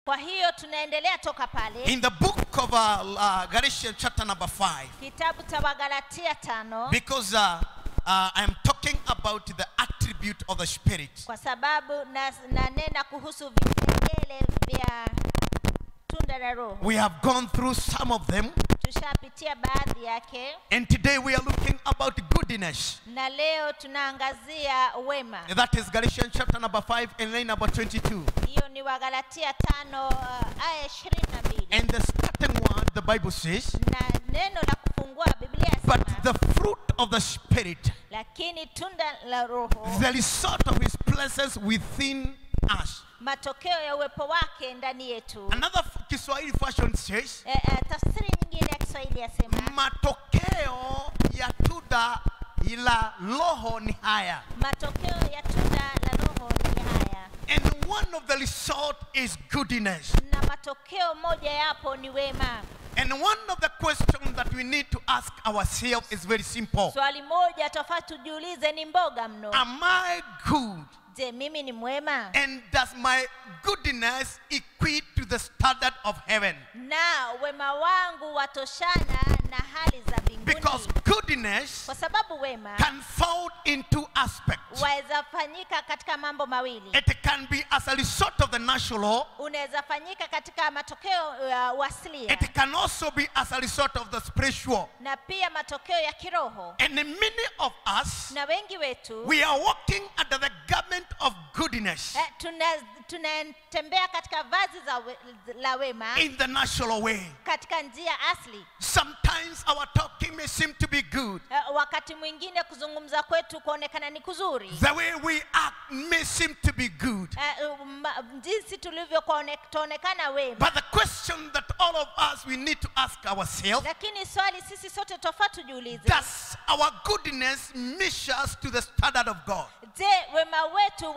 Kwa hiyo tunaendelea toka pale. In the book of Galatians chapter number 5. Kitabu cha Wagalatia 5. Because I am talking about the attribute of the Spirit. Kwa sababu nanena kuhusu vipengele vya tunda la Roho. We have gone through some of them. Tushapitia baadhi yake. And today we are looking about goodness. Na leo tunaangazia wema. That is Galatians chapter number 5 and line number 22. Hiyo ni Wagalatia 5 aya 22. And the starting word, the Bible says, na neno la kufungua Biblia but sema, the fruit of the Spirit, lakini tunda la Roho, the result of His presence within us. matokeo ya uwepo wake ndani yetu. Another Kiswahili version says, Tafsiri nyingine ya Kiswahili yasema, matokeo ya tunda la Roho ni haya. matokeo ya tunda la Roho ni haya. And one of the result is goodness. Na matokeo moja yapo ni wema. And one of the questions that we need to ask ourselves is very simple. Swali moja tofauti tujiulize ni mboga mno. Am I good? Je, mimi ni mwema? And does my goodness equate to the standard of heaven? Na wema wangu watoshana na hali za mbinguni. Because goodness Kwa sababu wema can fall in two aspects. waweza fanyika katika mambo mawili. It can be as a result of the natural. Unaweza fanyika katika matokeo ya uasilia. It can also be as a result of the spiritual. Na pia matokeo ya kiroho. And many of us, Na wengi wetu we are walking under the garment of goodness tunatembea katika vazi la wema in the natural way. katika njia asili. Sometimes our talking may seem to be good. Wakati mwingine kuzungumza kwetu kuonekana ni kuzuri. The way we act may seem to be good. Jinsi tulivyoonekana wema. But the question that all of us we need to ask ourselves, Lakini swali sisi sote tofauti tujiulize. does our goodness measures to the standard of God? Je, wema wetu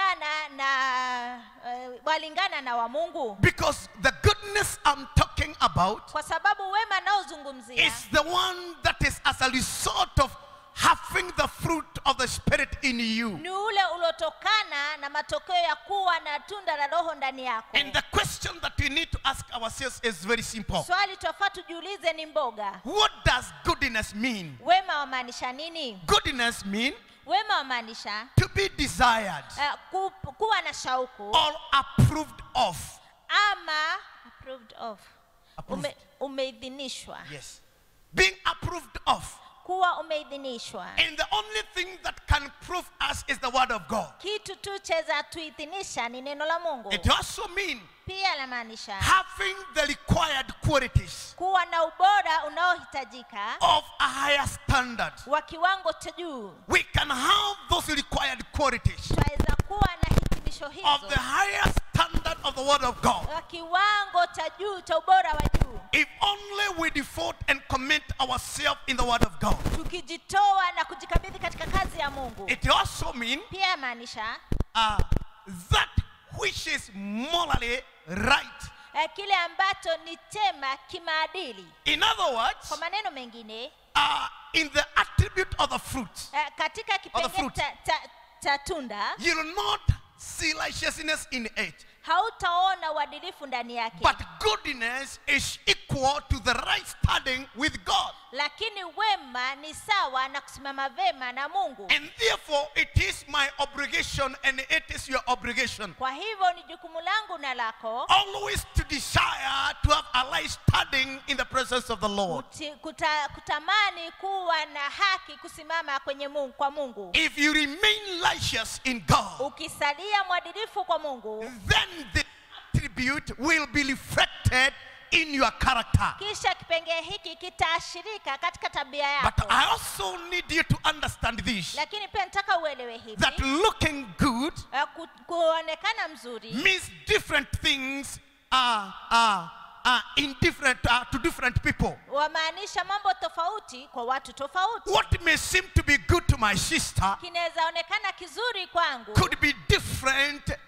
walingana na wa Mungu? Because the goodness I'm talking about Kwa sababu wema naozungumzia is the one that is as a result of having the fruit of the Spirit in you. ni ule ulotokana na matokeo ya kuwa na tunda la Roho ndani yako. And the question that we need to ask ourselves is very simple. Swali tofauti tujiulize ni mboga. What does goodness mean? Wema wamaanisha nini? Goodness mean Wema wamaanisha to be desired kuwa na shauku or approved of. ama approved of. Umeidhinishwa. Yes. Being approved of. Kuwa umeidhinishwa. And the only thing that can prove us is the word of God. Kitu tu cheza tuidhinisha ni neno la Mungu. It also means Pia lamaanisha having the required qualities kuwa na ubora unaohitajika of a higher standard. wa kiwango cha juu. We can have those required qualities Tunaweza kuwa na hitimisho of hizo the higher standard of the word of God wa kiwango cha juu cha ubora wa juu. if only we devote and commit ourselves in the word of God. Tukijitoa na kujikabidhi katika kazi ya Mungu. It also means Pia maanisha that which is morally right. kile ambacho ni chema kimaadili. In other words, Kwa maneno mengine in the attribute of the fruit, katika kipengele cha tunda you will not see righteousness in it. hautaona uadilifu ndani yake. But goodness is equal to the right standing with God. Lakini wema ni sawa na kusimama vema na Mungu. And therefore it is my obligation and it is your obligation Kwa hivyo ni jukumu langu na lako always to desire to have a right standing in the presence of the Lord. kutamani kuwa na haki kusimama kwenye Mungu, kwa Mungu. If you remain righteous in God, Ukisalia mwadilifu kwa Mungu, then the attribute will be reflected in your character. kisha kipengele hiki kitaashirika katika tabia yako. But I also need you to understand this, Lakini pia nataka uelewe hivi, that looking good kuonekana mzuri means different things in different to different people. wamaanisha mambo tofauti kwa watu tofauti. What may seem to be good to my sister Kinaweza onekana kizuri kwangu could be different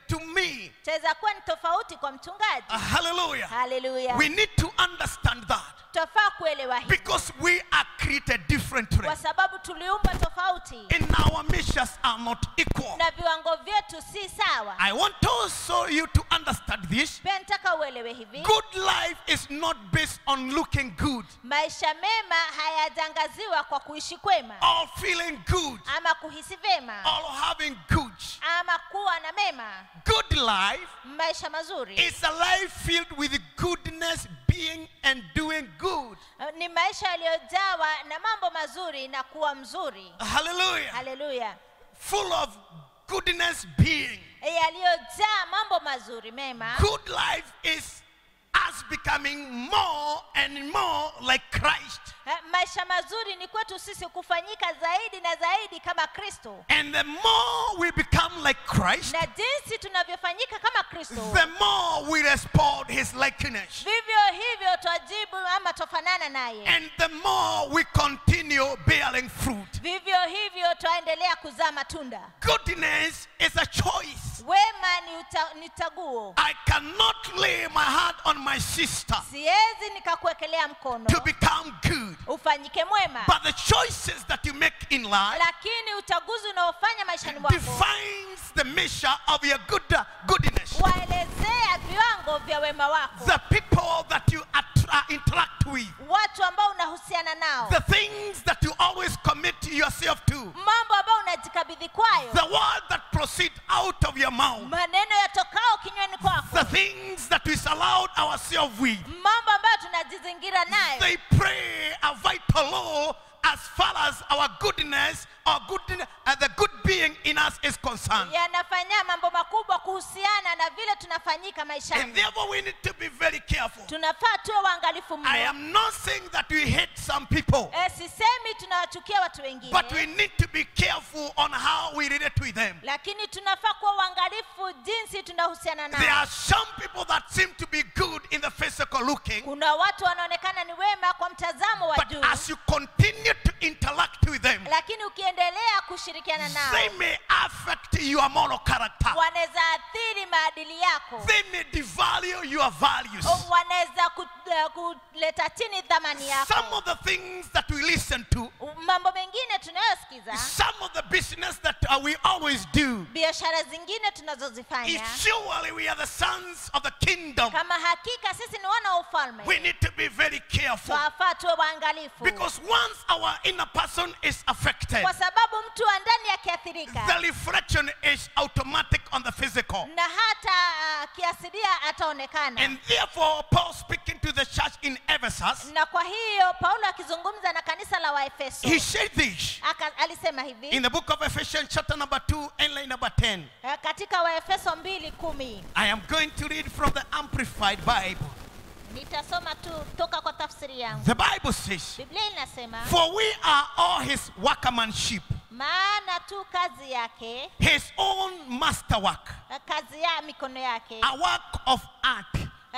to me. Chaweza kuwa ni tofauti kwa mchungaji. Hallelujah. Hallelujah. We need to understand that. Tufaa kuelewa hili. Because we are created differently. Kwa sababu tuliumbwa tofauti. And our measures are not equal. Na viwango vyetu si sawa. I want also you to understand this. Pia nataka uelewe hivi. Good life is not based on looking good. Maisha mema hayajangaziwa kwa kuishi kwema. Or feeling good. Ama kuhisi vema. Or having good. Ama kuwa na mema. Good life maisha mazuri is a life filled with goodness, being and doing good. Ni maisha yaliyojawa na mambo mazuri na kuwa mzuri. Hallelujah. Hallelujah. Full of goodness, being. Yaliyojaa mambo mazuri mema. Good life is us becoming more and more like Christ. Maisha mazuri ni kwetu sisi kufanyika zaidi na zaidi kama Kristo. And the more we become like Christ, na jinsi tunavyofanyika kama Kristo, the more we respond his likeness. vivyo hivyo twajibu ama tofanana naye. And the more we continue bearing fruit. Vivyo hivyo twaendelea kuzaa matunda. Goodness is a choice. Wema ni chaguo. I cannot lay my hand on my sister Siwezi nikakuwekelea mkono to become good. ufanyike mwema. But the choices that you make in life Lakini uchaguzi unaofanya maishani mwako defines the measure of your goodness. waelezea viwango vya wema wako. The people that you interact with. Watu ambao unahusiana nao. The things that you always commit yourself to. Mambo ambayo unajikabidhi kwayo. The word that proceed out of your mouth. Maneno yatokao kinywani kwako. The things that we surround ourselves with. Mambo ambayo tunajizingira nayo. They play a vital role as far as our goodness or the good being in us is concerned. Yanafanya mambo makubwa kuhusiana na vile tunafanyika maishani. And therefore we need to be very careful. Tunafaa tuwe waangalifu mno. I am not saying that we hate some people. Sisemi tunawachukia watu wengine. But we need to be careful on how we relate with them. Lakini tunafaa kuwa waangalifu jinsi tunahusiana nao. There are some people that seem to be good in the physical looking. Kuna watu wanaonekana ni wema kwa mtazamo wa juu. But as you continue to interact with them, lakini ukiendelea kushirikiana nao, they may affect your moral character. wanaweza athiri maadili yako. They may devalue your values. Wanaweza kuleta chini thamani yako. Some of the things that we listen to, mambo mengine tunayosikiza, some of the business that we always do, biashara zingine tunazozifanya, surely we are the sons of the kingdom. kama hakika sisi ni wana wa ufalme. We need to be very careful. Twafaa tuwe waangalifu. Because once our inner person is affected, kwa sababu mtu wa ndani akiathirika, the reflection is automatic on the physical. na hata kiasilia ataonekana. And therefore Paul speaking to the church in Ephesus, na kwa hiyo Paulo akizungumza na kanisa la Waefeso, he said this alisema hivi in the book of Ephesians chapter number 2 and line number 10. katika Waefeso 2:10. I am going to read from the Amplified Bible. Nitasoma tu toka kwa tafsiri yangu. The Bible says, Biblia inasema, for we are all his workmanship, maana tu kazi yake, his own masterwork, kazi ya mikono yake, a work of art,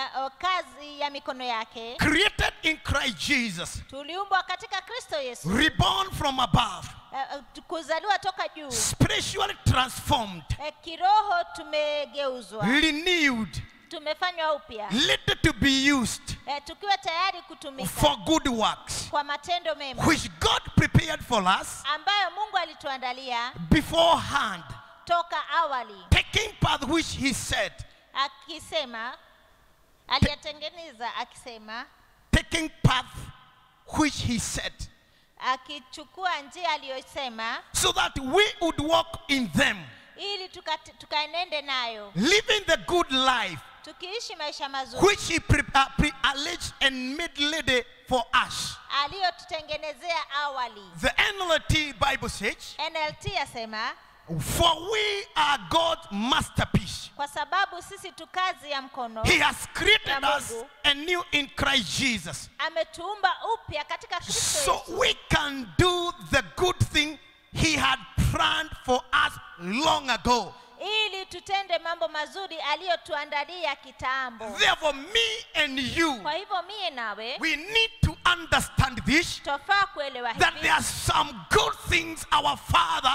kazi ya mikono yake, created in Christ Jesus, tuliumbwa katika Kristo Yesu, reborn from above, kuzaliwa toka juu, spiritually transformed, kiroho tumegeuzwa, renewed, tumefanywa upya, ready to be used tukiwa tayari kutumika for good works, kwa matendo mema, which God prepared for us ambayo Mungu alituandalia beforehand, toka awali, taking part which he said, akisema aliyatengeneza, akisema taking path which he said, akichukua njia aliyosema, so that we would walk in them, ili tukaenende nayo, living the good life tukiishi maisha mazuri which he pre-alleged and made ready for us. aliyotutengenezea awali. The NLT Bible says, NLT yasema, for we are God's masterpiece. kwa sababu sisi tu kazi ya mkono, He has created ya us Mungu, anew in Christ Jesus, ametuumba upya katika Kristo so Yesu, we can do the good thing he had planned for us long ago. ili tutende mambo mazuri aliyotuandalia kitambo. Therefore, me and you, Kwa hivyo mie nawe we need to understand this, twafaa kuelewa that hivi, there are some good things our Father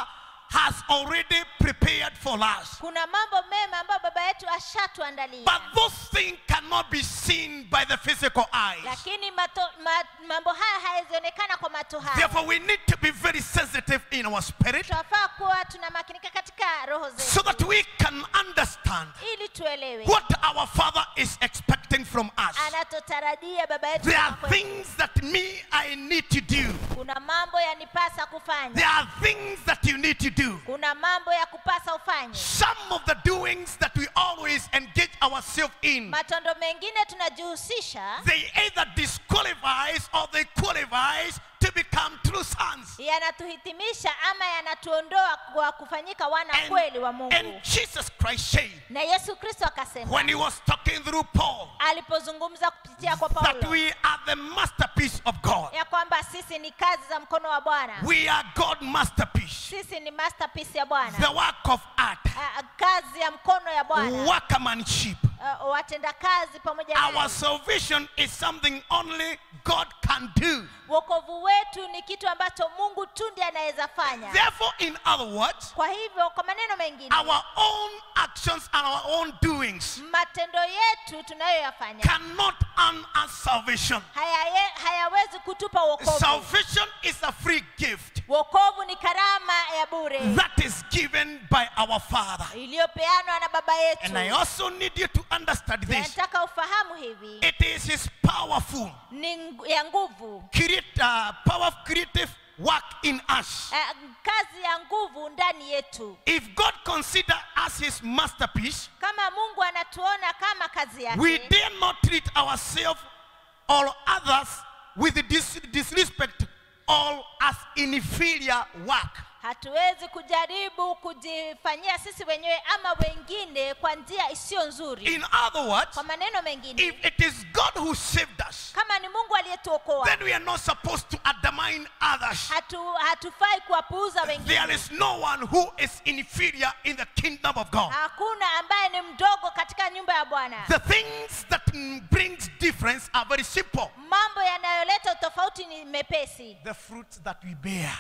has already prepared for us. Kuna mambo mema ambayo baba yetu ashatuandalia. But those things cannot be seen by the physical eyes. Lakini mambo haya hayaonekana kwa macho haya. Therefore we need to be very sensitive in our spirit, Tunafaa kuwa tunamakinika katika roho zetu, so that we can understand ili tuelewe what our Father is expecting from us. anatotarajia baba yetu. There are things that I need to do. Kuna mambo yanipasa kufanya. There are things that you need to do. Kuna mambo ya kupasa ufanye. Some of the doings that we always engage ourselves in, Matendo mengine tunajihusisha, they either disqualifies or they qualifies to become true sons. yanatuhitimisha ama yanatuondoa kwa kufanyika wana kweli wa Mungu. And Jesus Christ said, Na Yesu Kristo akasema when he was talking through Paul, alipozungumza kupitia kwa that Paulo, we are the masterpiece of God. ya kwamba sisi ni kazi za mkono wa Bwana. We are God's masterpiece. Sisi ni masterpiece ya Bwana. The work of art. Kazi ya mkono ya Bwana. Workmanship. Watenda kazi pamoja naye. Our salvation is something only God can do. Wokovu wetu ni kitu ambacho Mungu tu ndiye anaweza fanya. Therefore, in other words, Kwa hivyo kwa maneno mengine, our own actions and our own doings matendo yetu tunayoyafanya cannot earn us salvation. hayawezi kutupa wokovu. Salvation is a free gift Wokovu ni karama ya bure that is given by our Father. iliyopeanwa na baba yetu. And I also need you to understand this. Nataka ufahamu hivi, It is His powerful, ni ya nguvu, powerful creative work in us. kazi ya nguvu ndani yetu. If God considers us His masterpiece, Kama Mungu anatuona kama kazi yake, we dare not treat ourselves or others with disrespect or as inferior work. hatuwezi kujaribu kujifanyia sisi wenyewe ama wengine kwa njia isiyo nzuri. In other words, Kwa maneno mengine, if it is God who saved us, kama ni Mungu aliyetuokoa, then we are not supposed to undermine others. hatufai kuwapuuza There wengine. is no one who is inferior in the kingdom of God. Hakuna ambaye ni mdogo katika nyumba ya Bwana. The things that brings difference are very simple. Mambo yanayoleta utofauti ni mepesi. The fruits that we bear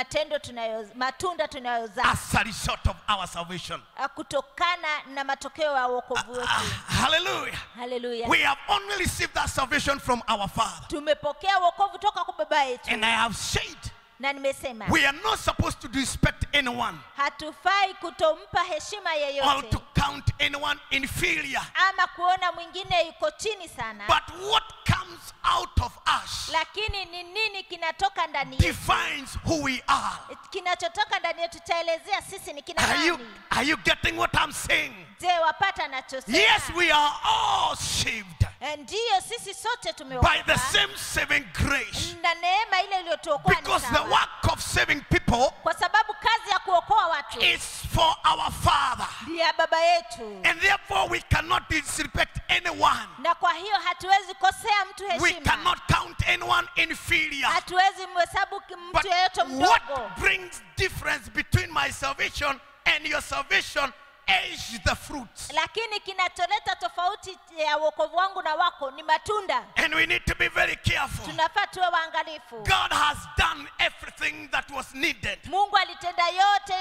Matunda tunayozaa as a result of our salvation. kutokana na matokeo ya wokovu wetu. Hallelujah. Haleluya. We have only received that salvation from our Father. Tumepokea wokovu toka kwa baba yetu. And I have said, Na nimesema we are not supposed to disrespect anyone hatufai kutompa heshima or yeyote to count anyone inferior. ama kuona mwingine yuko chini sana. But what comes out of us Lakini ni nini kinatoka ndani yetu? defines who we are. Kinachotoka ndani yetu chaelezea sisi ni kina Are you getting what I'm saying? Je, wapata nachosema? Yes, we are all saved Ndiyo, sisi sote by tumeokoka the same saving grace. na neema ile iliyotuokoa ni Because the sawa. work of saving people Kwa sababu kazi ya kuokoa watu is for our Father. ni ya baba yetu, And therefore we cannot disrespect anyone. na kwa hiyo hatuwezi kosea mtu We heshima. cannot count anyone inferior. Hatuwezi mhesabu But mtu yeyote mdogo. what brings difference between my salvation and your salvation is the fruits. Lakini kinacholeta tofauti ya wokovu wangu na wako ni matunda. And we need to be very careful. Tunafaa tuwe waangalifu. God has done everything that was needed. Mungu alitenda yote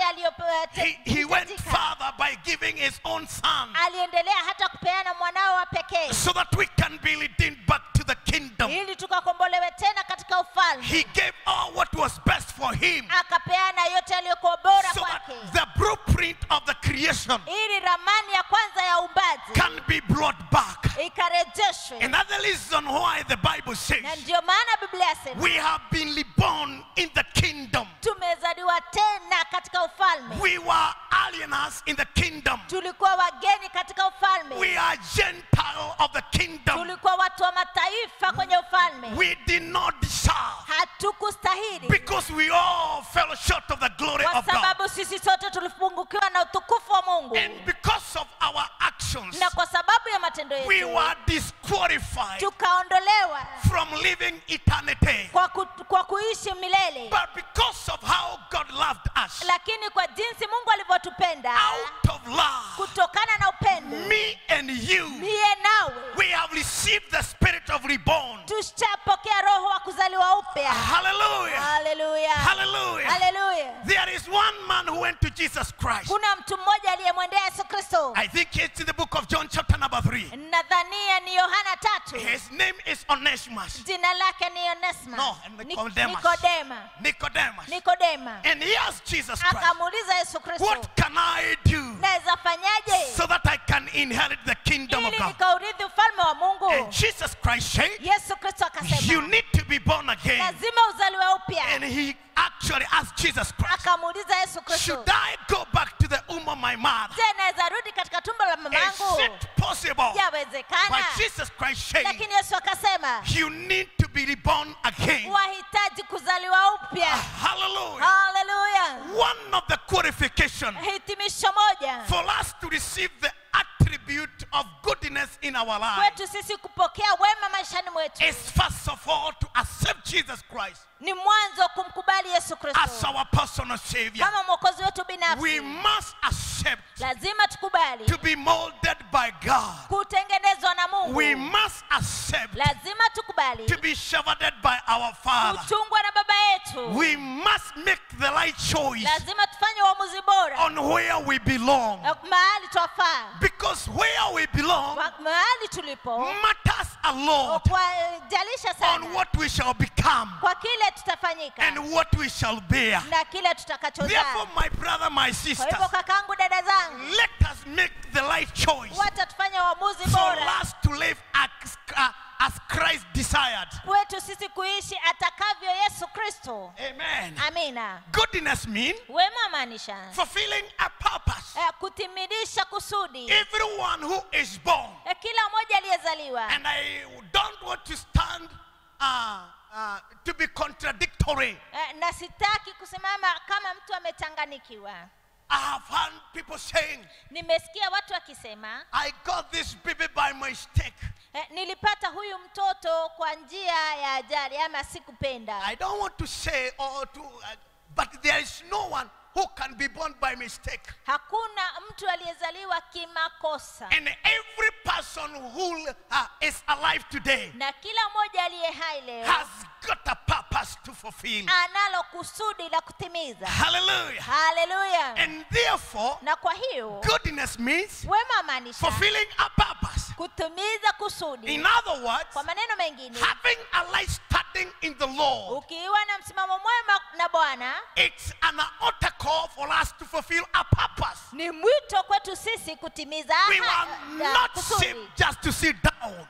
He went yaliyohitajika. further by giving His own Son Aliendelea hata kupeana mwanao wa pekee so that we can be redeemed back to the kingdom. ili tukakombolewe tena katika ufalme. He gave all what was best for Him Akapeana yote yaliyokuwa bora so that kwake, the blueprint of the creation ili ramani ya kwanza ya uumbaji can be brought back. ikarejeshwe. Another reason why the Bible Na says ndio maana Biblia yasema we have been reborn in the kingdom. tumezaliwa tena katika ufalme. We were aliens in the kingdom. Tulikuwa wageni katika ufalme. We are Gentile of the kingdom. Tulikuwa watu wa mataifa kwenye ufalme. We did not deserve Hatukustahili because we all fell short of the glory kwa of God. sababu sisi sote tulipungukiwa na utukufu wa Mungu, And because of our actions, na kwa sababu ya matendo we yetu were disqualified tukaondolewa from living eternity. kwa kuishi milele. But because of how God loved us, Lakini kwa jinsi Mungu alivyotupenda, out of love, kutokana na upendo, me and you, niye nawe we have received the spirit of reborn. tushapokea roho wa kuzaliwa upya. Hallelujah. Haleluya. Hallelujah. Haleluya. There is one man who went to Jesus Christ. Kuna mtu mmoja aliyemwendea Yesu Kristo. I think it's in the book of John chapter number 3. Nadhania ni Yohana 3. His name is Onesimus. Jina lake ni Onesimus. No, Nicodemus. Nikodema. And he asked Jesus Christ, akamuuliza Yesu Kristo, what can I do naweza fanyaje so that I can inherit the kingdom of ili God? nikaurithi ufalme wa Mungu? And Jesus Christ said, Yesu Kristo akasema, you need to be born again. lazima uzaliwe upya. And he actually asked Jesus Christ, Akamuuliza Yesu Kristo, should I go back to the womb of my mother? je, naweza rudi katika tumbo la Is mamangu? it possible? Yawezekana. But Jesus Christ said, Lakini Yesu akasema, you need to be reborn again. wahitaji kuzaliwa upya. Hallelujah. Hallelujah. One of the qualifications Hitimisho moja for us to receive the attribute of goodness in our life kwetu sisi kupokea wema maishani mwetu is first of all to accept Jesus Christ ni mwanzo kumkubali Yesu as Kristo our personal Savior. kama mwokozi wetu We binafsi. must accept Lazima tukubali to be molded by God. kutengenezwa na Mungu. We must accept Lazima tukubali to be shepherded by our Father. kuchungwa na baba yetu. We must make the right choice Lazima tufanye uamuzi bora on where we belong. mahali twafaa. Because where we belong Mahali tulipo matters a lot kwa jalisha on sana what we shall become kwa kile tutafanyika and what we shall bear. na kile tutakachozaa. Therefore, my brother, my Kwa sister, hivyo kakangu, dada zangu, let us make the right choice wacha tufanye uamuzi for bora us to live as Christ desired. kwetu sisi kuishi atakavyo Yesu Kristo. Amen. Amina. Goodness means Wema maanisha fulfilling a purpose. kutimilisha kusudi. Everyone who is born, Kila mmoja aliyezaliwa. and I don't want to stand to be contradictory. Na sitaki kusimama kama mtu amechanganikiwa. I have heard people saying, Nimesikia watu wakisema, I got this baby by mistake. nilipata huyu mtoto kwa njia ya ajali ama sikupenda. I don't want to say but there is no one who can be born by mistake. Hakuna mtu aliyezaliwa kimakosa. And every person who is alive today Na kila mmoja aliye hai leo has got a purpose to fulfill. analo kusudi la kutimiza. Hallelujah. Hallelujah. And therefore, Na kwa hiyo goodness means wema maanisha fulfilling a purpose. kutimiza kusudi. In other words, Kwa maneno mengine, having a life standing in the Lord. ukiwa na msimamo mwema na Bwana, It's an altar call for us to fulfill a purpose. ni mwito kwetu sisi kutimiza We were not kusudi. saved just to sit down.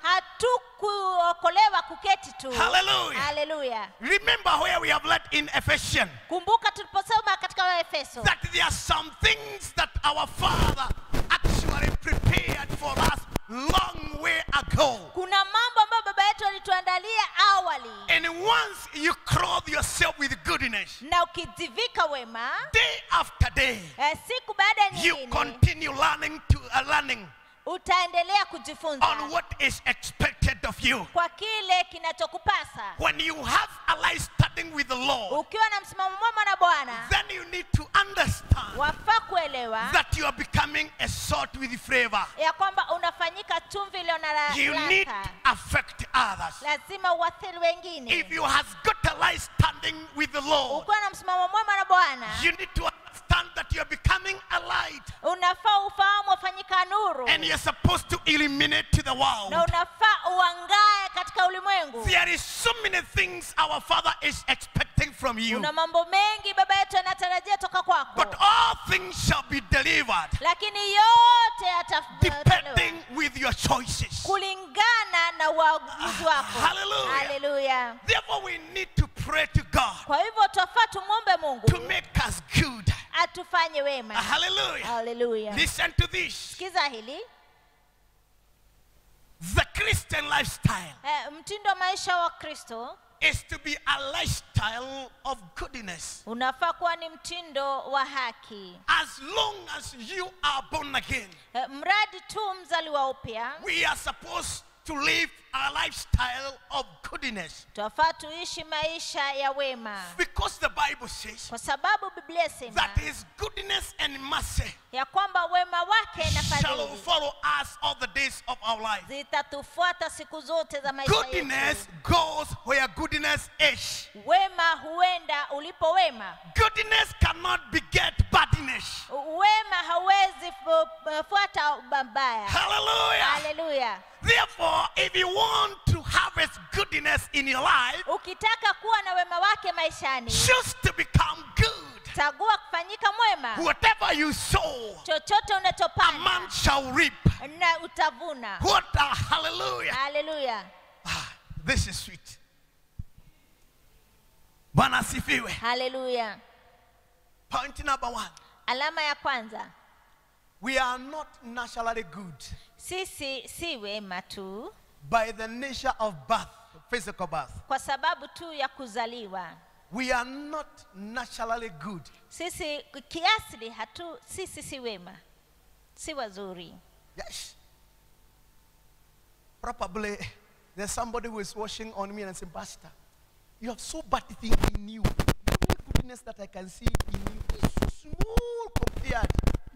Hatukuokolewa kuketi tu. Hallelujah. Hallelujah. Remember where we have read in Ephesians Kumbuka tuliposoma katika Waefeso that there are some things that our Father actually prepared for us long way ago. kuna mambo ambayo baba yetu alituandalia awali, And once you clothe yourself with goodness, na ukijivika wema day after day, siku baada ya you nyingine continue learning utaendelea kujifunza on what is expected of you. kwa kile kinachokupasa. When you have a life standing with the Lord, Ukiwa na msimamo mwema na Bwana, then you need to understand wafaa kuelewa that you are becoming a salt with flavor. ya kwamba unafanyika chumvi iliyo na You need ladha. to affect others. Lazima uathiri wengine. If you have got a life standing with the Lord, Ukiwa na msimamo mwema na Bwana, you need to understand that you are becoming a light, unafaa ufahamu wafanyika nuru, and you're supposed to illuminate to the na world. unafaa uangae katika ulimwengu. There is so many things our Father is expecting from you, Una mambo mengi baba yetu anatarajia toka kwako, but all things shall be delivered lakini yote yatatolewa depending with your choices. kulingana na uamuzi wako. Hallelujah. Hallelujah. Therefore, we need to pray to God Kwa hivyo twafaa tumwombe Mungu to make us good. atufanye wema. Hallelujah. Hallelujah. Listen to this. Sikiza hili. The Christian lifestyle Mtindo wa maisha wa Kristo is to be a lifestyle of goodness. unafaa kuwa ni mtindo wa haki. As long as you are born again, Mradi tu mzaliwa upya, we are supposed to live a lifestyle of goodness. Twafaa tuishi maisha ya wema. Because the Bible says Kwa sababu Biblia sema that his goodness and mercy ya kwamba wema wake na shall fadhili follow us all the days of our life. zitatufuata siku zote za maisha Goodness yetu. goes where goodness is. Wema huenda ulipo wema. Goodness cannot beget badness. Wema hawezi fuata mabaya. Hallelujah. Hallelujah. Therefore, if you want to harvest goodness in your life, Ukitaka kuwa na wema wake maishani, choose to become good. chagua kufanyika mwema. Whatever you sow, Chochote a unachopanda man shall reap. na utavuna. What a hallelujah. Hallelujah. This is sweet. Bwana asifiwe. Hallelujah. Point number 1. Alama ya kwanza, We are not naturally good sisi si wema tu by the nature of birth, physical birth. kwa sababu tu ya kuzaliwa. We are not naturally good. Sisi kiasili sisi si wema, si wazuri. Yes. Probably there's somebody who is watching on me and saying, Pastor, you have so bad thing in you. The only goodness that I can see in you is so small compared.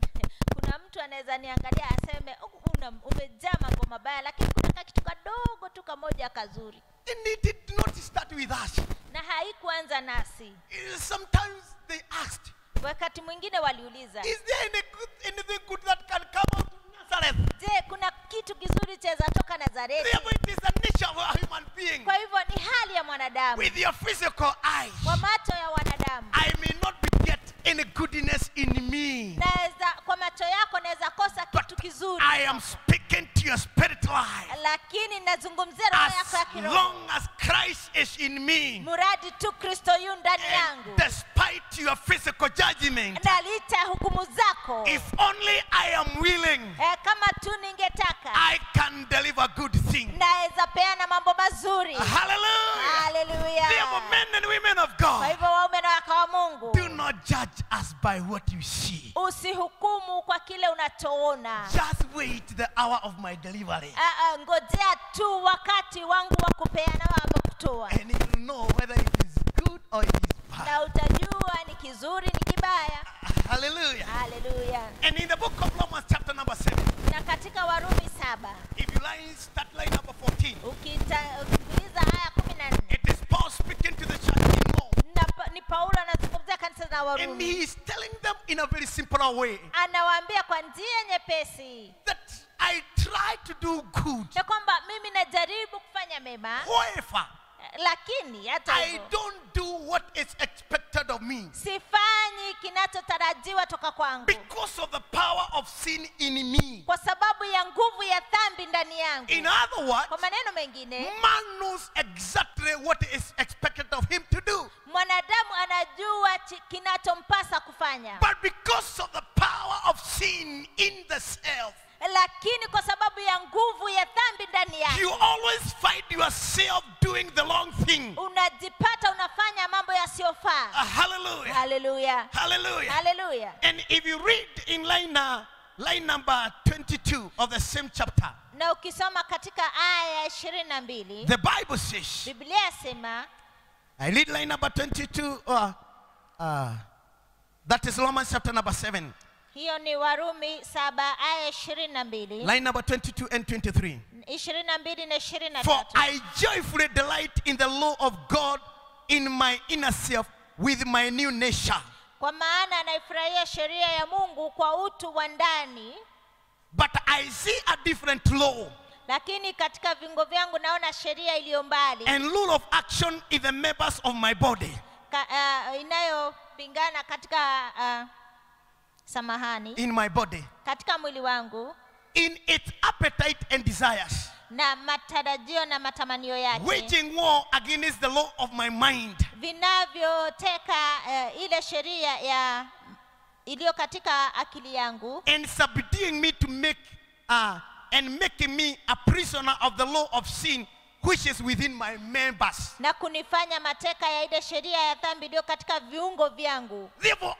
Kuna mtu anaweza niangalia aseme umejaa mambo mabaya, lakini kuna kitu kadogo tu kamoja kazuri. And it did not start with us. Na haikuanza nasi. Sometimes they asked, Wakati mwingine waliuliza, is there anything good that can come out of Nazareth? je, kuna kitu kizuri chaweza toka Nazareti? Therefore, it is the nature of a human being. Kwa hivyo ni hali ya mwanadamu. With your physical eyes, Kwa macho ya wanadamu. I may not beget any goodness in me. Kwa macho yako naweza kosa kitu kizuri. I am speaking to your spirit life. Lakini nazungumzia roho yako ya As kiroho. long as Christ is in me, Muradi tu Kristo yu ndani yangu. and despite your physical judgment, Na licha ya hukumu zako. if only I am willing, Kama tu ningetaka. I can deliver good things. Naweza peana mambo mazuri. Hallelujah. Hallelujah. Therefore, men and women of Kwa God, hivyo waume na wake wa Mungu, do not judge us by what you see. usihukumu kwa kile unachoona. Just wait the hour of my delivery, Ngojea tu wakati wangu wa kupeana ama kutoa. and you will know whether it is good or it is bad. Na utajua ni kizuri ni kibaya. Hallelujah. Hallelujah. And in the book of Romans chapter number 7, Na katika Warumi 7, if you start line number 14, ukisikiliza aya 14, it is Paul speaking to the church in Rome. ni Paulo anazungumzia kanisa la And Warumi. he is telling them in a very simple way Anawaambia kwa njia nyepesi that I try to do good. ya kwamba mimi najaribu kufanya mema, However, lakini hata I hivyo don't do what is expected of me sifanyi kinachotarajiwa toka kwangu, because of the power of sin in me. kwa sababu ya nguvu ya dhambi ndani yangu. In other words, Kwa maneno mengine, man knows exactly what is expected of him to do. mwanadamu anajua kinachompasa kufanya, But because of the power of sin in the self, lakini kwa sababu ya nguvu ya dhambi ndani you yako always find yourself doing the wrong thing. unajipata unafanya mambo yasiyofaa. Hallelujah. Hallelujah. Hallelujah. Hallelujah. And if you read in line number 22 of the same chapter, Na ukisoma katika aya ya 22, the Bible says, Biblia yasema, I read line number 22, that is Romans chapter number 7, hiyo ni Warumi 7 aya 22, line number 22 and 23. 22 na 23. For I joyfully delight in the law of God in my inner self with my new nature. Kwa maana naifurahia sheria ya Mungu kwa utu wa ndani, But I see a different law lakini katika viungo vyangu naona sheria iliyo mbali, and rule of action in the members of my body. inayopingana katika In my body. katika mwili wangu, In its appetite and desires. na matarajio na matamanio yake, Waging war against the law of my mind. vinavyoteka ile sheria ya iliyo katika akili yangu, And subduing me to make and making me a prisoner of the law of sin which is within my members. na kunifanya mateka ya ile sheria ya dhambi iliyo katika viungo vyangu. Therefore,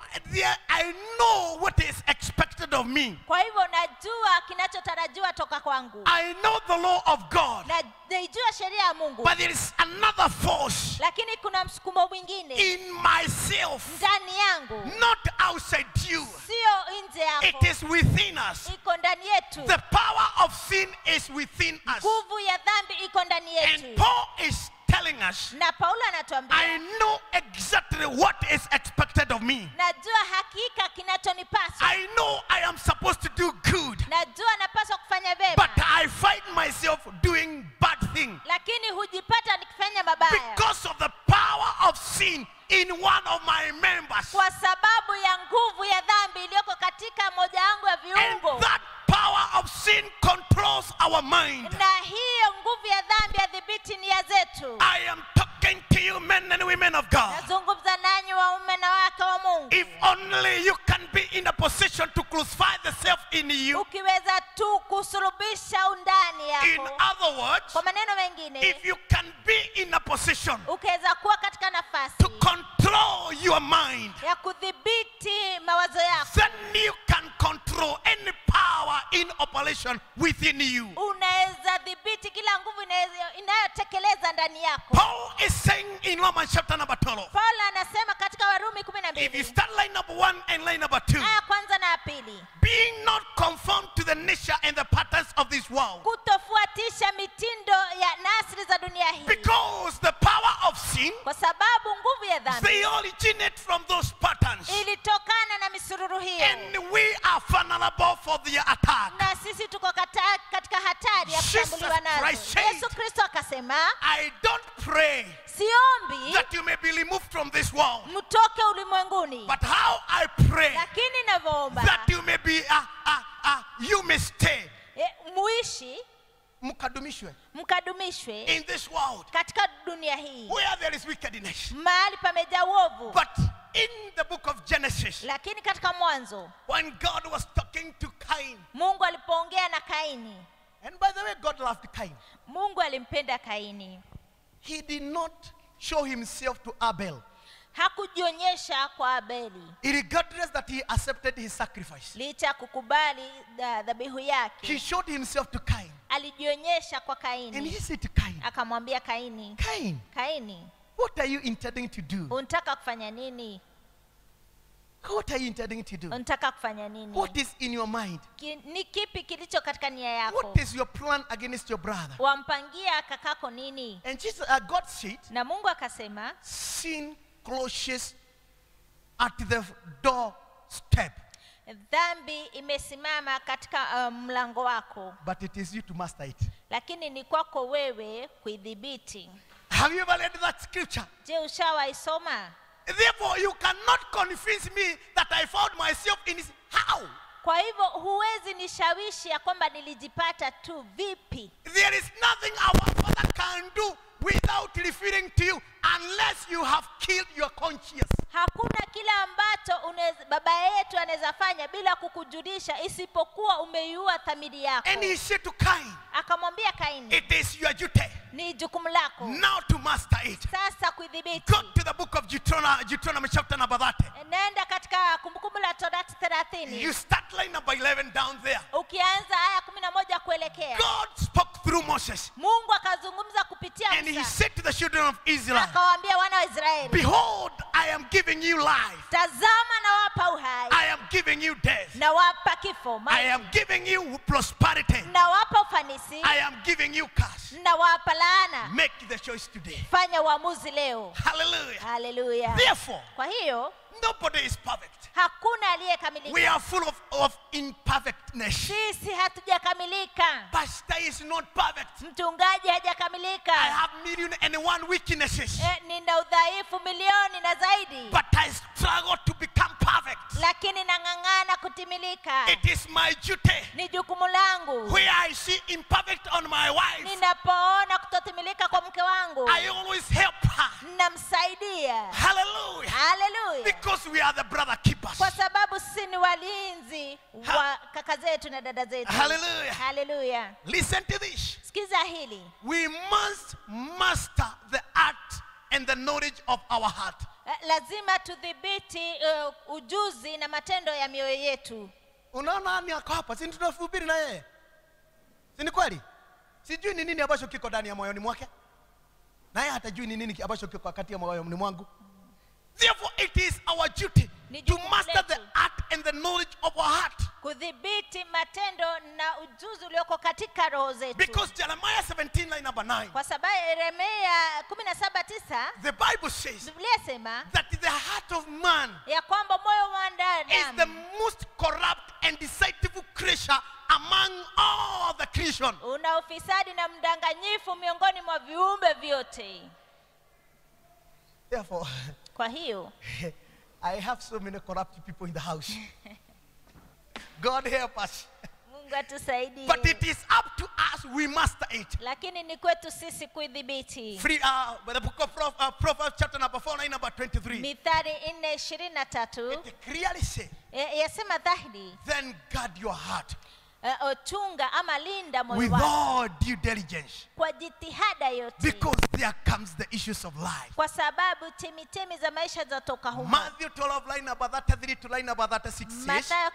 I know what is expected of me. Kwa hivyo najua kinachotarajiwa toka kwangu. I know the law of God. Na najua sheria ya Mungu. But there is another force Lakini kuna msukumo mwingine in myself, ndani yangu. not outside you. Sio nje yako. It is within us. Iko ndani yetu. The power of sin is within us. Nguvu ya dhambi iko ndani And yetu. Paul is telling us, Na Paulo anatuambia, I know exactly what is expected of me. najua hakika kinachonipaswa. I know I am supposed to do good, Najua napaswa kufanya vema. but I find myself doing bad things Lakini hujipata nikifanya mabaya. because of the power of sin in one of my members. Kwa sababu ya nguvu ya dhambi iliyoko katika moja wangu ya And viungo. that power of sin controls our mind. Na hiyo nguvu ya dhambi yadhibiti nia zetu. I am talking to you, men and women of God. Nazungumza nanyi waume na wake wa Mungu. If only you can be in a position to crucify the self in you. Ukiweza tu kusulubisha undani In yako. other words, Kwa maneno mengine, if you can be in a position ukiweza kuwa katika nafasi to control your mind, ya kudhibiti mawazo yako, then you can control any power in operation within you. unaweza dhibiti kila nguvu inayotekeleza ndani yako. Paul is saying in Romans chapter number 12, Paulo anasema katika Warumi if you 12 start line number 1 and line number 2, aya kwanza na ya pili, being not conformed to the nature and the patterns of this world, kutofuatisha mitindo ya nasri za dunia hii, because the power of sin, kwa sababu nguvu ya dhambi they originate from those patterns, ilitokana na misururu hiyo. and we are vulnerable for their attack. Na sisi tuko katika hatari ya Jesus kushambuliwa nazo. Christ said, Yesu Kristo akasema, I don't pray siombi that you may be removed from this world, mtoke ulimwenguni, but how I pray lakini navyoomba that you may be you may stay, muishi mkadumishwe mkadumishwe in this world katika dunia hii where there is wickedness. mahali pamejaa uovu. But in the book of Genesis, Lakini katika Mwanzo when God was talking to Cain, Mungu alipoongea na Kaini, and by the way, God loved Cain. Mungu alimpenda Kaini. He did not show himself to Abel, Hakujionyesha kwa Abeli regardless that he accepted his sacrifice. licha ya kukubali dhabihu He yake. showed himself to Cain, Alijionyesha kwa and he Kaini, said to Cain, akamwambia Kaini, Cain, Kaini, what are you intending to do? unataka kufanya nini? What are you intending to do? Unataka kufanya nini? What is in your mind? Ni kipi kilicho katika nia yako? What is your plan against your brother? Wampangia kakako nini? And God said, Na Mungu akasema, sin closes at the doorstep, dhambi imesimama katika mlango wako, but it is you to master it. lakini ni kwako wewe kuidhibiti. Have you ever read that scripture? Je, ushawaisoma? Therefore, you cannot convince me that I found myself in this. How? Kwa hivyo huwezi nishawishi ya kwamba nilijipata tu vipi. There is nothing our Father can do without referring to you unless you have killed your conscience. Hakuna kile ambacho baba yetu anaweza fanya bila kukujulisha isipokuwa umeiua dhamiri yako. And he said to Cain, Akamwambia Kaini, it is your duty ni jukumu lako now to master it. sasa kuidhibiti. Go to the book of Deuteronomy chapter number 30. Nenda katika Kumbukumbu la Torati 30. You start line number 11 down there. Ukianza aya 11 kuelekea. God spoke through Moses, Mungu akazungumza kupitia and he Musa. said to the children of Israel, Akawaambia wana wa Israeli, behold, I am giving you life. tazama nawapa uhai, I am giving you death. nawapa kifo, I am giving you prosperity. nawapa ufanisi, I am giving you curse. nawapa laana. Make the choice today. Fanya uamuzi leo. Hallelujah. Haleluya. Therefore, Kwa hiyo nobody is perfect. hakuna We aliyekamilika. are full of imperfectness. Sisi hatujakamilika. Pastor is not perfect. Mchungaji I hajakamilika. have 1,000,001 weaknesses, Nina udhaifu milioni na zaidi, but I struggle to become perfect. lakini nang'ang'ana kutimilika. It is my duty. Ni jukumu langu. Where I see imperfect on my wife, Ninapoona kutotimilika kwa mke wangu, I always help her. namsaidia. Hallelujah. Haleluya. Because we are the brother keepers. Kwa sababu sisi ni walinzi wa kaka zetu na dada zetu. Hallelujah. Haleluya. Listen to this. Sikiza hili. We must master the art and the knowledge of our heart. Lazima tudhibiti ujuzi na matendo ya mioyo yetu. Unaona nani yako hapa? Si tunahubiri na yeye. Si ni kweli? Sijui ni nini ambacho kiko ndani ya moyoni mwake. Na yeye hatajui ni nini ambacho kiko kati ya moyoni mwangu. Therefore it is our duty to master the art and the knowledge of our heart. Kudhibiti matendo na ujuzi ulioko katika roho zetu. Because Jeremiah 17 line number 9. Kwa sababu Yeremia 17:9 the Bible says Biblia sema that the heart of man ya kwamba moyo wa is mwanadamu the most corrupt and deceitful creature among all the creation. una ufisadi na mdanganyifu miongoni mwa viumbe vyote. Therefore, Kwa hiyo I have so many corrupt people in the house. God help us. Mungu atusaidie. But it is up to us, we master it. Lakini ni kwetu sisi kuidhibiti. The book of Proverbs chapter number 4 line number 23. Mithali 4:23 It clearly says, yasema dhahiri, then guard your heart chunga ama linda moyo with wako all due diligence, kwa jitihada yote, because there comes the issues of life. kwa sababu chemchemi za maisha zatoka humo. Matthew 12 line number 33 to line number 36 says, Mathayo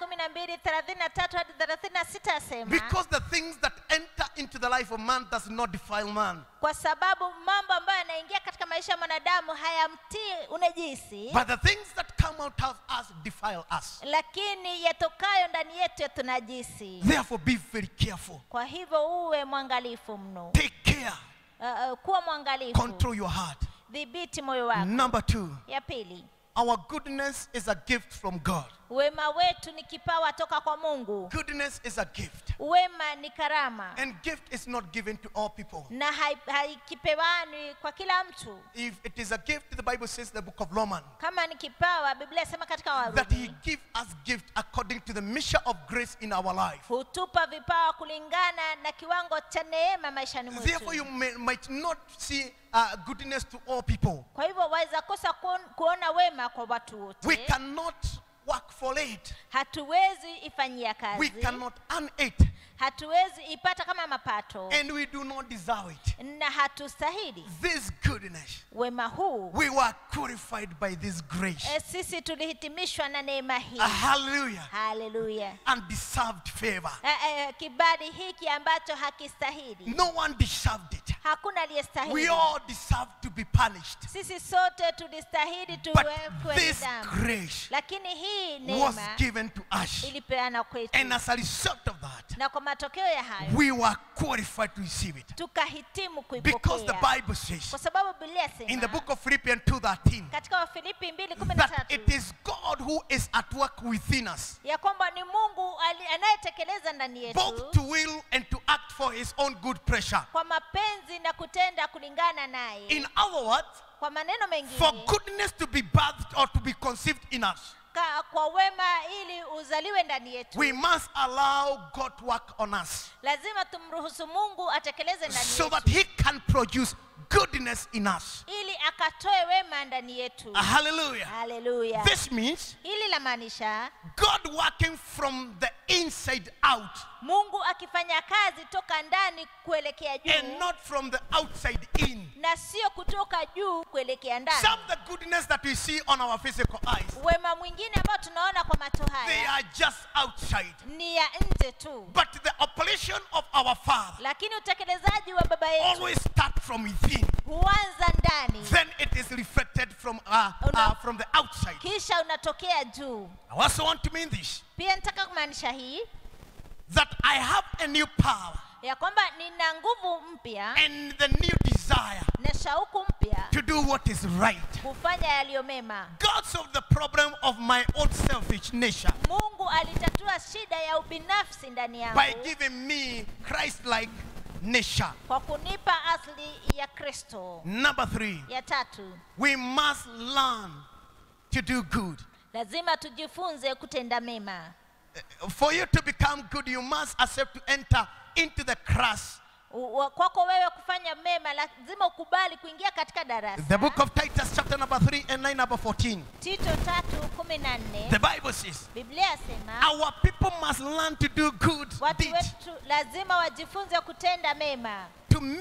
12:33 hadi 36 asema, because the things that enter into the life of man does not defile man, kwa sababu mambo ambayo yanaingia katika maisha ya mwanadamu hayamtii unajisi, but the things that come out of us defile us. lakini yatokayo ndani yetu yatunajisi. Therefore be very careful. Kwa hivyo uwe mwangalifu mno. Take care. Kuwa mwangalifu. Control your heart. Dhibiti moyo wako. Number 2, Ya pili, our goodness is a gift from God. wema wetu ni kipawa toka kwa Mungu. Goodness is a gift. Wema ni karama. And gift is not given to all people. Na haikipewani kwa kila mtu. If it is a gift, the Bible says in the book of Romans, Kama ni kipawa, Biblia sema katika that he Warumi, gives us gift according to the measure of grace in our life. hutupa vipawa kulingana na kiwango cha neema maishani Therefore you mwetu. might not see goodness to all people. Kwa hivyo waweza kosa kuona wema kwa watu wote. We cannot work for it. Hatuwezi ifanyia We kazi. cannot earn it. Hatuwezi ipata kama mapato. And we do not deserve it. Na hatustahili. This goodness, Wema huu, we were qualified by this grace. sisi tulihitimishwa na neema hii. Hallelujah. Hallelujah. Undeserved favor. Kibali hiki ambacho hakistahili. No one deserved it. Hakuna aliyestahili. We all deserve to be punished. Sisi sote tulistahili But tuwekwe this nidhamu. grace Lakini hii was neema given to us. ilipeana kwetu. And as a result of that, Na kwa matokeo ya hayo we were qualified to receive it. tukahitimu Because the kuipokea. Bible says Kwa sababu Biblia in the sema book of Philippians 2:13 katika Wafilipi that 2:13 it is God who is at work within us, ya kwamba ni Mungu anayetekeleza ndani both yetu to will and to act for his own good pleasure. kwa mapenzi na kutenda kulingana naye. In other words, Kwa maneno for mengine, goodness to be birthed or to be conceived in us, kwa wema ili uzaliwe ndani yetu, we must allow God to work on us lazima tumruhusu Mungu atekeleze ndani so yetu that he can produce goodness in us. ili akatoe wema ndani yetu. Hallelujah. Hallelujah. This means Hili la maanisha God working from the inside out Mungu akifanya kazi toka ndani kuelekea and juu not from the outside in. na sio kutoka juu kuelekea ndani. Some of the goodness that we see on our physical eyes, Wema mwingine ambao tunaona kwa macho they haya are just outside. ni ya nje tu, But the operation of our Father lakini utekelezaji wa Baba yetu always starts from within. huanza ndani Then it is reflected from the outside. kisha unatokea juu. I also want to mean this, Pia nataka kumaanisha hii that I have a new power ya kwamba nina nguvu mpya and the new desire na shauku mpya to do what is right. kufanya yaliyo mema. God solved the problem of my own selfish nature Mungu alitatua shida ya ubinafsi ndani yangu by giving me Christ-like nature. kwa kunipa asili ya Kristo. Number 3, Ya tatu, we must learn to do good. lazima tujifunze kutenda mema. For you to become good, you must accept to enter into the class. Kwako wewe kufanya mema lazima ukubali kuingia katika darasa. The book of Titus chapter number 3 and line number 14. Tito 3:14 The Bible says, Biblia yasema our people must learn to do good watu deeds wetu lazima wajifunze kutenda mema to meet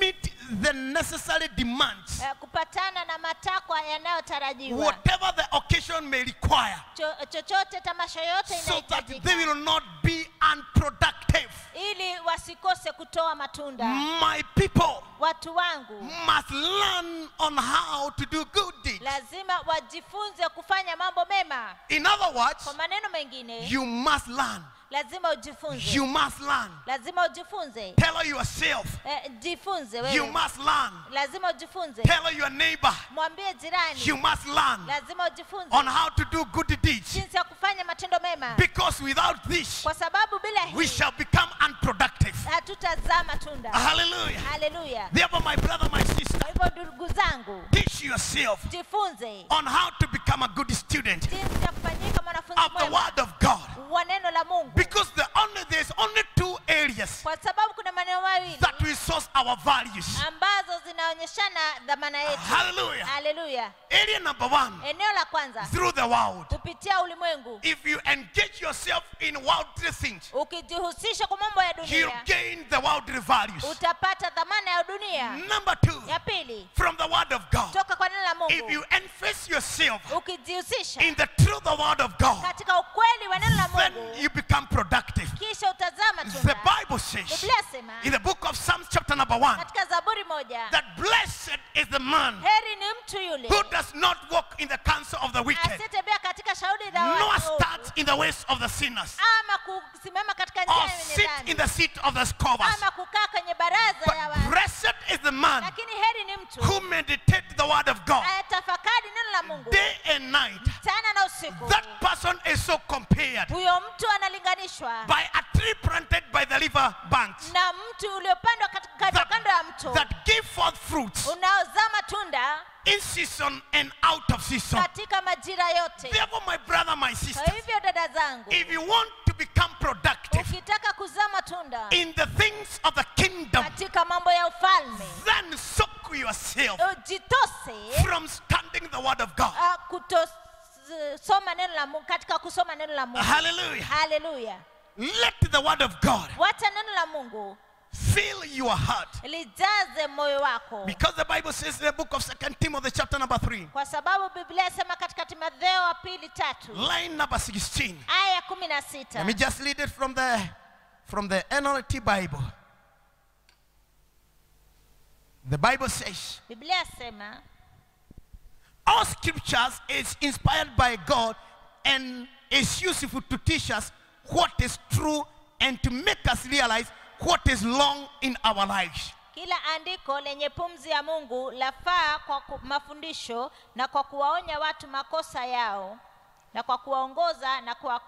the necessary demands, kupatana na matakwa yanayotarajiwa, whatever the occasion may require, chochote tamasha yote so that inahitajika, they will not be unproductive. ili wasikose kutoa matunda. My people Watu wangu must learn on how to do good deeds. lazima wajifunze kufanya mambo mema. In other words, Kwa maneno mengine, you must learn. lazima ujifunze. You must learn. Lazima ujifunze. Tell yourself. Jifunze wewe. You must learn. Lazima ujifunze. Tell your neighbor. Mwambie jirani. You must learn Lazima ujifunze on how to do good deeds. jinsi ya kufanya matendo mema. Because without this, Kwa sababu bila we hii shall become unproductive. hatutazaa matunda. Hallelujah. Haleluya. Therefore, my brother, my sister, Kwa hivyo ndugu zangu, teach yourself jifunze on how to become a good student jinsi ya kufanyika mwanafunzi of the mwema word of God. wa neno la Mungu. Because there's only two areas Kwa sababu kuna maneno mawili that will source our values. ambazo zinaonyeshana dhamana yetu. Hallelujah. Haleluya. Area number one, Eneo la kwanza, through the world. kupitia ulimwengu. If you engage yourself in worldly things, Ukijihusisha kwa mambo ya you'll dunia, gain the worldly values. utapata dhamana ya dunia. Number two, Ya pili, from the word of God. toka kwa neno la If Mungu. you face yourself Ukijihusisha in the truth of the word of God, katika ukweli wa neno la then Mungu, you become productive. kisha utazaa The matunda. Bible says Biblia sema in the book of Psalms chapter number 1 katika Zaburi 1, that blessed is the man heri ni mtu yule who does not walk in the counsel of the wicked, asiyetembea katika shauri la nor waovu, starts in the ways of the sinners, ama kusimama katika or njia ya sit wenye in dhambi, the seat of the scoffers. ama kukaa kwenye baraza ya But watu. blessed is the man Lakini heri ni mtu who meditates the word of God ayatafakari neno la Mungu day and night. mchana na usiku. That person is so compared Huyo mtu analinganishwa by a tree planted by the river banks na mti uliopandwa kando kando ya mto that give forth fruits unaozaa matunda in season and out of season. katika majira yote. Therefore, my brother, my Kwa sister, hivyo dada zangu, if you want to become productive ukitaka kuzaa matunda in the things of the kingdom, katika mambo ya ufalme, then soak yourself ujitose from standing the word of God. kutosoma neno la Mungu, katika kusoma neno la Mungu. Hallelujah. Haleluya. Let the word of God Wacha neno la Mungu fill your heart. lijaze moyo wako. Because the Bible says in the book of 2 Timothy chapter number 3, Kwa sababu Biblia inasema katika Timotheo wa pili 3 line number 16. aya ya Let me 16. just read it from the NLT Bible. The Bible says, Biblia inasema all scriptures is inspired by God and is useful to teach us what is true and to make us realize what is wrong in our lives. kila andiko lenye pumzi ya Mungu lafaa kwa mafundisho na kwa kuwaonya watu makosa yao na kwa kuwaongoza na kwa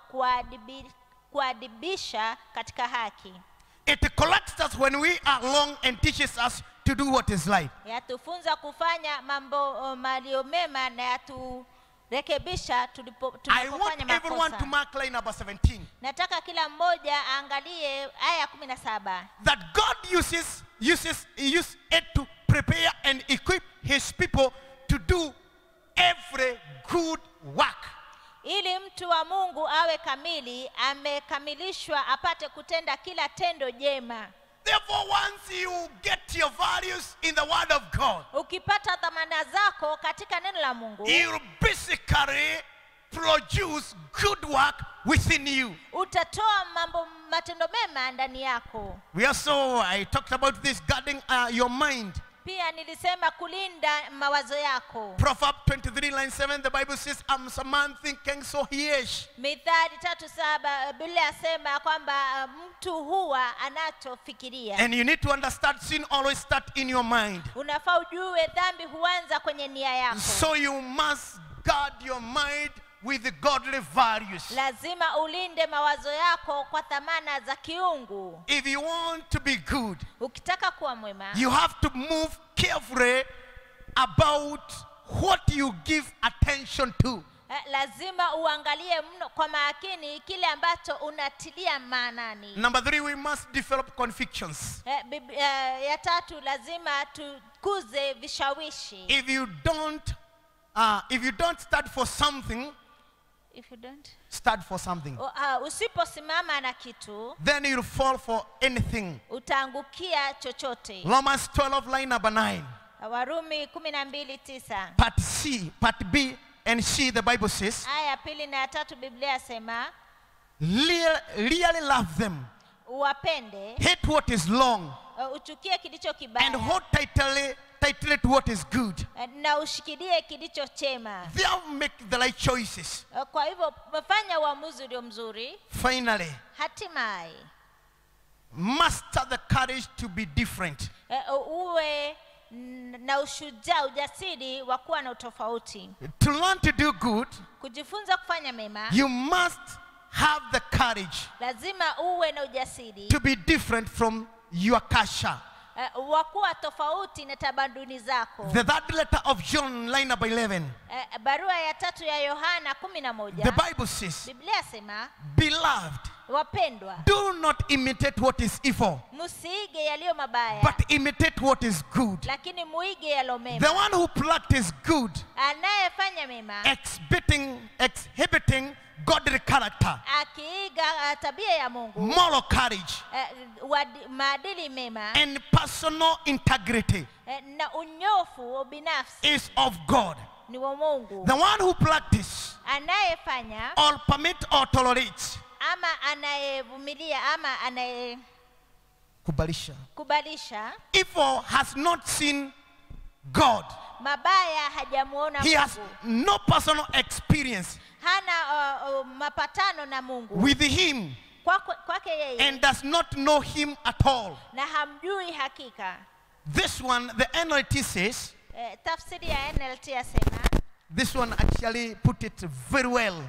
kuadibisha katika haki. It corrects us when we are wrong and teaches us to do what is right. Yatufunza kufanya mambo malio mema na yaturekebisha I tunapofanya want everyone to makosa. mark line number 17. Nataka kila mmoja aangalie aya ya 17. That God uses it to prepare and equip his people to do every good work. Ili mtu wa Mungu awe kamili, amekamilishwa apate kutenda kila tendo jema. Therefore, once you get your values in the word of God, Ukipata dhamana zako katika neno la Mungu, you basically produce good work within you. utatoa matendo mema ndani yako. I talked about this, guarding your mind. Pia nilisema kulinda mawazo yako. Proverbs 23 line 7, the Bible says, a man thinking so he is. Mithali 3:7 Biblia yasema kwamba mtu huwa anachofikiria. And you need to understand, sin always start in your mind. Unafaa ujue dhambi huanza kwenye nia yako. So you must guard your mind with the godly values. Lazima ulinde mawazo yako kwa thamana za kiungu. If you want to be good, Ukitaka kuwa mwema, you have to move carefully about what you give attention to. lazima uangalie mno kwa makini kile ambacho unatilia maanani. Number 3, we must develop convictions. Ya 3, lazima tukuze vishawishi. If you don't stand for something, If you don't stand for something, usiposimama na kitu, then you'll fall for anything. utaangukia chochote. Romans 12 line number 9. Warumi 12:9. Part C, part B and C, the Bible says, Aya ya 2 na 3 Biblia yasema, really love them, uwapende, hate what is wrong, uchukie kilicho and kibaya, hold tightly to what is good. na ushikilie kilicho chema. They'll make the right choices. Kwa hivyo fanya uamuzi ulio mzuri. Finally, Hatimaye master the courage to be different. uwe na ushujaa, ujasiri wa kuwa na utofauti. To learn to do good, Kujifunza kufanya mema, you must have the courage lazima uwe na ujasiri to be different from your culture. wa kuwa tofauti na tamaduni zako. The third letter of John, line number 11. Barua ya 3 ya Yohana 11. The Bible says, Biblia yasema, beloved, wapendwa, do not imitate what is evil, msiige yaliyo mabaya, but imitate what is good. lakini muige yaliyo mema. The one who practices good, Anayefanya mema, exhibiting godly character, akiiga tabia ya Mungu, moral courage, maadili mema, and personal integrity, na unyofu binafsi, is of God. ni wa Mungu. The one who practices Anayefanya or permit or tolerates, ama anayevumilia ama kubalisha, evil has not seen God. mabaya hajamuona He has Mungu. no personal experience Hana mapatano na Mungu. with him Kwake yeye, and does not know him at all. na hamjui hakika. This one, the NLT says, Tafsiri ya NLT yasema, this one actually put it very well.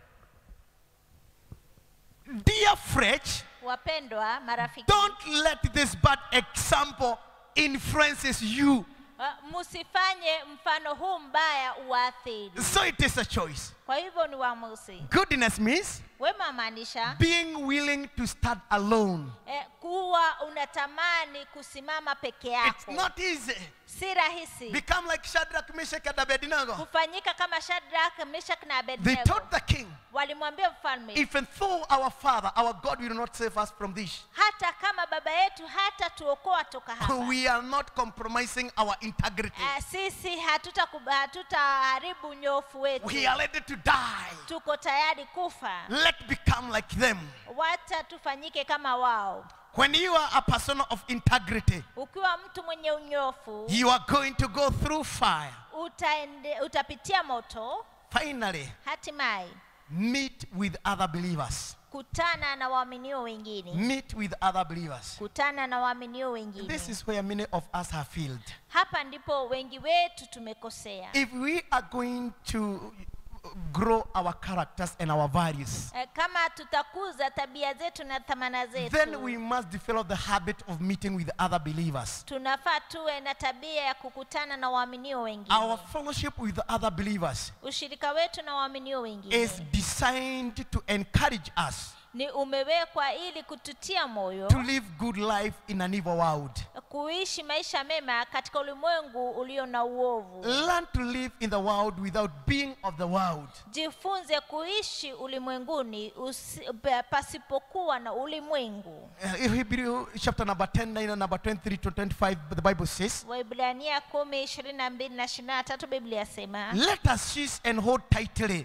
Dear French, wapendwa marafiki, don't let this bad example influences you. musifanye mfano huu mbaya uathiri. So it is a choice. Kwa hivyo ni uamuzi. Goodness means Wema maanisha being willing to start alone. kuwa unatamani kusimama peke It's yako. not easy. Si rahisi. Become like Shadrach, Meshach, and Abednego. Kufanyika kama Shadrach, Meshach na They Abednego. told the king, Walimwambia mfalme, even though our father, our God will not save us from this, hata kama baba yetu hata tuokoa toka hapa, we are not compromising our integrity. sisi hatutaharibu unyofu wetu. We are ready to die. Tuko tayari kufa. Let's become like them. Wacha tufanyike kama wao. When you are a person of integrity, Ukiwa mtu mwenye unyofu, you are going to go through fire. utapitia moto. Finally, Hatimaye meet with other believers. kutana na waaminio wengine. Meet with other believers. Kutana na waaminio wengine. This is where many of us have failed. Hapa ndipo wengi wetu tumekosea. If we are going to grow our characters and our values, Kama tutakuza tabia zetu na thamana zetu, then we must develop the habit of meeting with other believers. tunafaa tuwe na tabia ya kukutana na waaminio wengine. Our fellowship with other believers Ushirika wetu na waaminio wengine is designed to encourage us ni umewekwa ili kututia moyo to live good life in an evil world. kuishi maisha mema katika ulimwengu ulio na uovu. Learn to live in the world without being of the world. Jifunze kuishi ulimwenguni pasipokuwa na ulimwengu. In Hebrew chapter number 10, number 23 to 25, the Bible says, Waebrania 10:22 na 23 Biblia yasema, let us seize and hold tightly.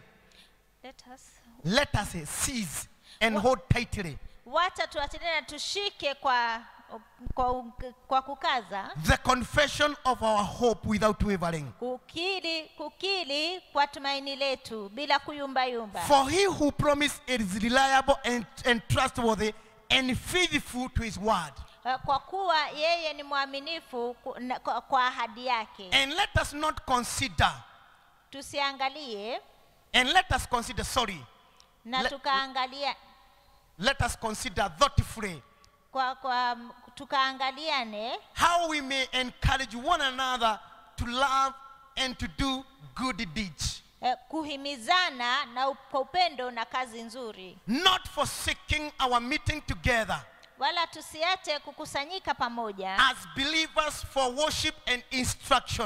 Let us seize and hold tightly wacha tuatilie na tushike kwa kukaza the confession of our hope without wavering. kukiri kwa tumaini letu bila kuyumbayumba. For he who promised is reliable and trustworthy and faithful to his word. Kwa kuwa yeye ni mwaminifu kwa ahadi yake. And let us not consider, Tusiangalie and let us consider, sorry, na tukaangalia let us consider thoughtfully tukaangaliane how we may encourage one another to love and to do good deeds. Kuhimizana na kwa upendo na kazi nzuri. Not forsaking our meeting together Wala tusiache kukusanyika pamoja as believers for worship and instruction.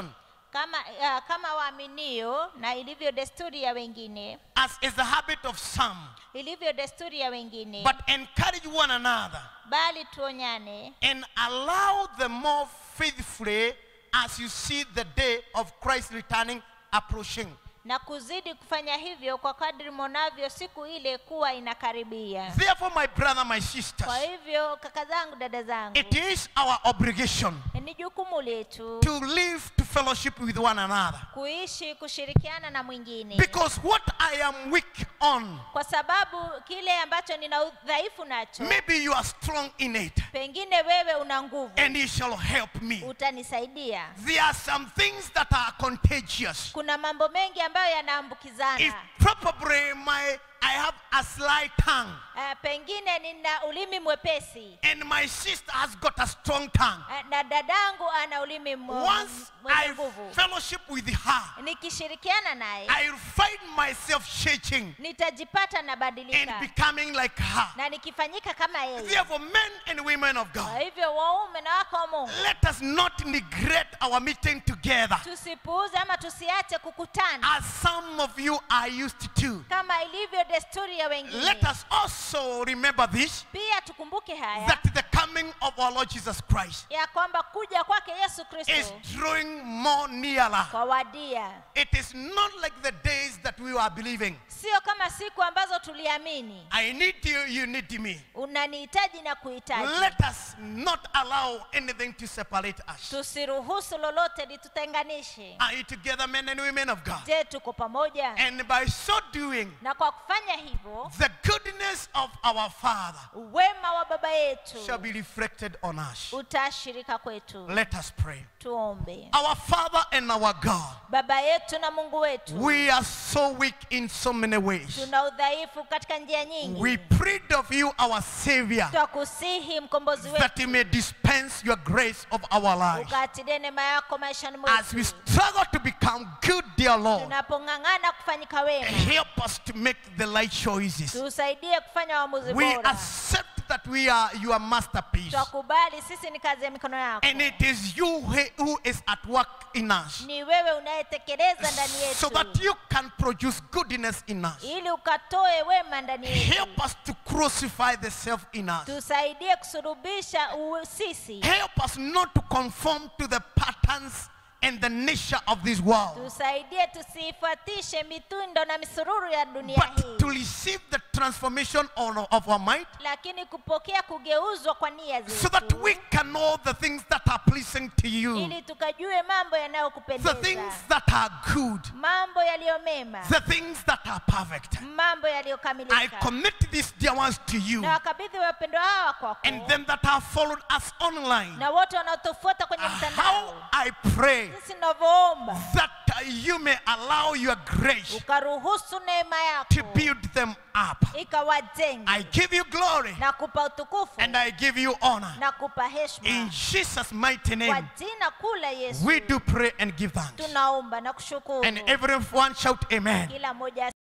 kama waaminio, na ilivyo desturi ya wengine, as is the habit of some, ilivyo desturi ya wengine, but encourage one another, bali tuonyane, and allow the more faithfully as you see the day of Christ returning approaching. na kuzidi kufanya hivyo kwa kadri monavyo siku ile kuwa inakaribia. Therefore, my brother, my sisters, Kwa hivyo kaka zangu, dada zangu, it is our obligation ni jukumu letu to live to fellowship with one another. kuishi kushirikiana na mwingine, Because what I am weak on, kwa sababu kile ambacho nina udhaifu nacho, maybe you are strong in it, pengine wewe una nguvu, and it shall help me. utanisaidia. There are some things that are contagious. Kuna mambo mengi ambayo If yanaambukizana. probably I have a slight tongue, Pengine nina ulimi mwepesi, and my sister has got a strong tongue. na dadangu ana ulimi Once mwenye I nguvu. fellowship with her, Nikishirikiana naye, I find myself shaking nitajipata and nabadilika becoming like her. na nikifanyika kama yeye. Therefore, men and women of Kwa God, hivyo waume na wake wa Mungu, let us not neglect our meeting together, tusipuuze ama tusiache kukutana as some of you are used to. kama ilivyo desturi ya wengine. Let us also remember this, Pia tukumbuke haya, that the coming of our Lord Jesus Christ ya kwamba kuja kwake Yesu is Kristo drawing more nearer. kwa wadia. It is not like the days that we were believing. Sio kama siku ambazo tuliamini, I need you, you need me. unanihitaji na kuhitaji. Let us not allow anything to separate us. Tusiruhusu lolote litutenganishe. Are you together, men and women of God? Je, tuko pamoja? And by so doing, Na kwa kufanya hivyo, the goodness of our Father wema wa Baba yetu shall be reflected on us. utashirika kwetu. Let us pray. Tuombe. Our Father and our God, Baba yetu na Mungu wetu, we are so weak in so many ways. tuna udhaifu katika njia We nyingi. prayed of you, our Savior, Twakusihi mkombozi that you wetu, may dispense your grace of our lives. ukaatilie neema yako maishani As we mwetu. struggle to become good, dear Lord, Tunapong'ang'ana kufanyika wema, help us to make the right choices. tusaidie kufanya uamuzi We bora. accept that we are your masterpiece. Twakubali sisi ni kazi ya mikono yako. And it is you who is at work in us, Ni wewe unayetekeleza ndani so that yetu, you can produce goodness in us. ili ukatoe wema ndani yetu. Help us to crucify the self in us. Tusaidie kusulubisha sisi. Help us not to conform to the patterns and the nature of this world, Tusaidie tusifuatishe mitundo na misururu ya dunia but to hii, receive the transformation of our mind, lakini kupokea kugeuzwa kwa nia so that we zetu, can know the things that are pleasing to you, ili tukajue mambo the yanayokupendeza, things that are good, mambo yaliyo mema, the things that are perfect. mambo I yaliyokamilika. commit these dear ones to you, Na wakabidhi wapendwa hawa kwako, and them that have followed us online. na wote wanaotufuata kwenye How mtandao. I pray Sisi tunavyoomba, that you may allow your grace ukaruhusu neema to yako build them up. ikawajenge, I give you glory na kupa utukufu and I give you honor. na kupa In heshima. Jesus' mighty Kwa name, jina kuu la Yesu we do pray and give thanks. tunaomba na kushukuru. And everyone shout amen. Kila mmoja